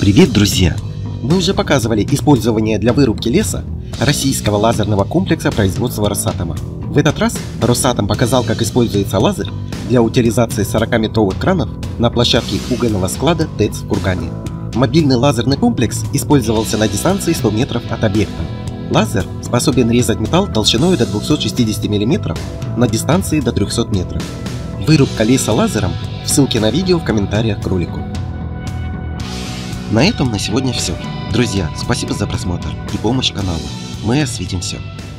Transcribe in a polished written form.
Привет, друзья! Мы уже показывали использование для вырубки леса российского лазерного комплекса производства Росатома. В этот раз Росатом показал, как используется лазер для утилизации 40-метровых кранов на площадке угольного склада ТЭЦ в Кургане. Мобильный лазерный комплекс использовался на дистанции 100 метров от объекта. Лазер способен резать металл толщиной до 260 мм на дистанции до 300 метров. Вырубка леса лазером в ссылке на видео в комментариях к ролику. На этом на сегодня все. Друзья, спасибо за просмотр и помощь каналу. Мы осветим все.